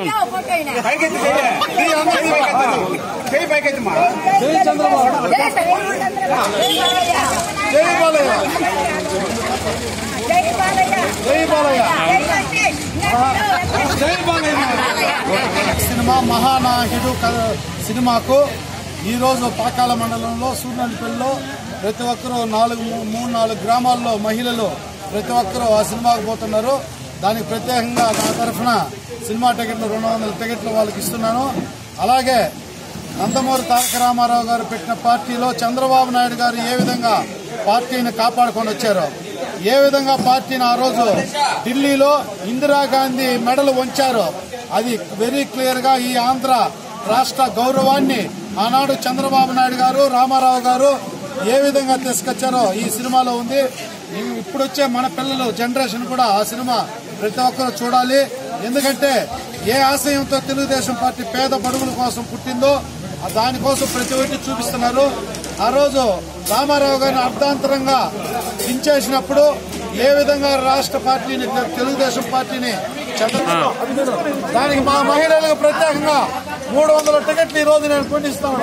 Cinema మహానాయకుడు సినిమాకు ఈరోజు పాకాల మండలంలో సూర్యనపల్లిలో ప్రతి ఒక్కరూ 3-4 గ్రామాల్లో మహిళలు ప్రతి ఒక్కరూ ఆ సినిమాకు పోతున్నారు. దానికి ప్రత్యేకంగా నా తరఫున సినిమా టికెట్లు 200 టికెట్లు వాళ్ళకి ఇస్తున్నాను. అలాగే నందమూరి తారక రామారావు గారు పెట్టిన పార్టీలో చంద్రబాబు నాయుడు గారు ఏ విధంగా పార్టీని కాపాడుకొని వచ్చారో, ఏ విధంగా పార్టీని ఆ రోజు ఢిల్లీలో ఇందిరాగాంధీ మెడలు వంచారో, అది వెరీ క్లియర్ గా ఈ ఆంధ్ర రాష్ట్ర గౌరవాన్ని ఆనాడు చంద్రబాబు నాయుడు గారు రామారావు గారు ఏ విధంగా తీసుకొచ్చారో ఈ సినిమాలో ఉంది. ఇప్పుడు వచ్చే మన పిల్లలు జనరేషన్ కూడా ఆ సినిమా ప్రతి ఒక్కరూ చూడాలి. ఎందుకంటే ఏ ఆశయంతో తెలుగుదేశం పార్టీ పేద బడుగుల కోసం పుట్టిందో దానికోసం ప్రతి ఒక్కటి చూపిస్తున్నారు. ఆ రోజు రామారావు గారిని అర్ధాంతరంగా దించేసినప్పుడు ఏ విధంగా రాష్ట్ర పార్టీని తెలుగుదేశం పార్టీని దానికి మా మహిళలకు ప్రత్యేకంగా 300 టికెట్లు ఈ రోజు నేను కొనిస్తాను.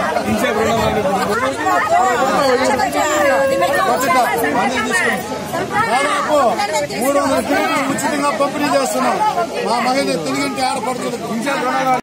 దాదాపు 300 టికెట్లు ఉచితంగా పంపిణీ చేస్తున్నాం. మా మహిళ తెలుగుంటి ఆడపడుతుంది.